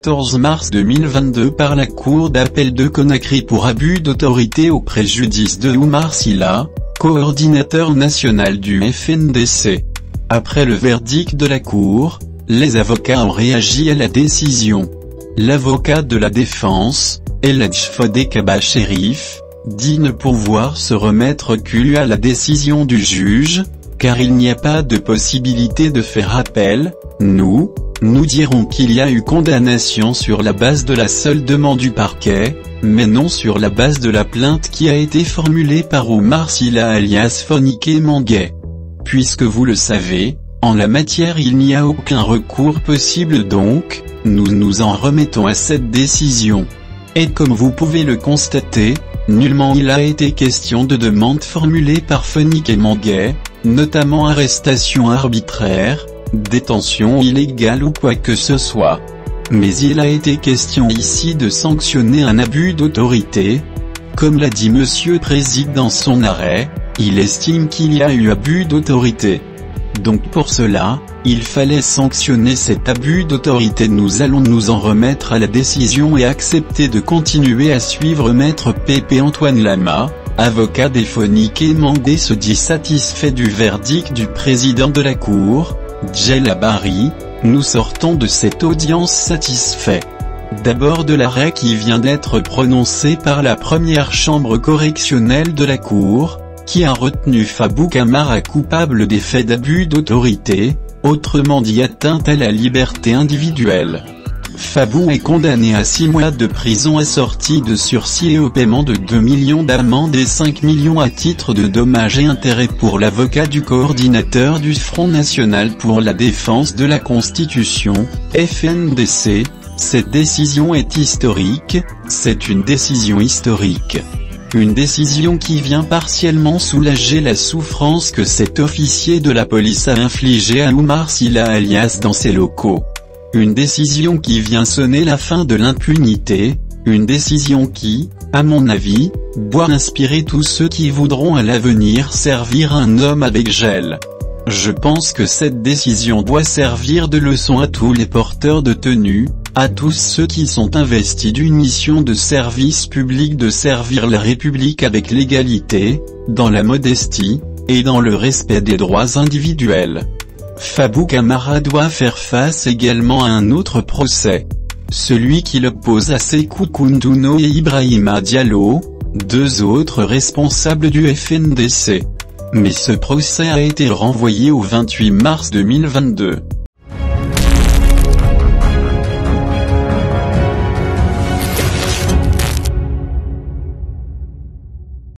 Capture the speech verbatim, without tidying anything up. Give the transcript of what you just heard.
quatorze mars deux mille vingt-deux par la Cour d'appel de Conakry pour abus d'autorité au préjudice de Oumar Sylla, coordinateur national du F N D C. Après le verdict de la Cour, les avocats ont réagi à la décision. L'avocat de la défense, El Hadj Fodé Kaba Cherif, dit ne pouvoir se remettre que à la décision du juge, car il n'y a pas de possibilité de faire appel. Nous, nous dirons qu'il y a eu condamnation sur la base de la seule demande du parquet, mais non sur la base de la plainte qui a été formulée par Oumar Sylla alias Phonique Manguet. Puisque vous le savez, en la matière il n'y a aucun recours possible donc, nous nous en remettons à cette décision. Et comme vous pouvez le constater, nullement il a été question de demande formulée par Phonique Manguet, notamment arrestation arbitraire, détention illégale ou quoi que ce soit. Mais il a été question ici de sanctionner un abus d'autorité. Comme l'a dit Monsieur le Président dans son arrêt, il estime qu'il y a eu abus d'autorité. Donc pour cela, il fallait sanctionner cet abus d'autorité. Nous allons nous en remettre à la décision et accepter de continuer à suivre Maître Pépé Antoine Lama, avocat des Phonique Manguet se dit satisfait du verdict du président de la Cour, Djella Bari. Nous sortons de cette audience satisfaits. D'abord de l'arrêt qui vient d'être prononcé par la première chambre correctionnelle de la Cour, qui a retenu Fabou Camara coupable des faits d'abus d'autorité, autrement dit atteinte à la liberté individuelle. Fabou est condamné à six mois de prison assortie de sursis et au paiement de deux millions d'amende et cinq millions à titre de dommages et intérêts pour l'avocat du coordinateur du Front National pour la défense de la Constitution, F N D C. Cette décision est historique, c'est une décision historique. Une décision qui vient partiellement soulager la souffrance que cet officier de la police a infligée à Oumar Sylla alias dans ses locaux. Une décision qui vient sonner la fin de l'impunité, une décision qui, à mon avis, doit inspirer tous ceux qui voudront à l'avenir servir un homme avec gel. Je pense que cette décision doit servir de leçon à tous les porteurs de tenue, à tous ceux qui sont investis d'une mission de service public de servir la République avec l'égalité, dans la modestie, et dans le respect des droits individuels. Fabou Camara doit faire face également à un autre procès. Celui qui l'oppose à Sékou Koundono et Ibrahima Diallo, deux autres responsables du F N D C. Mais ce procès a été renvoyé au vingt-huit mars deux mille vingt-deux.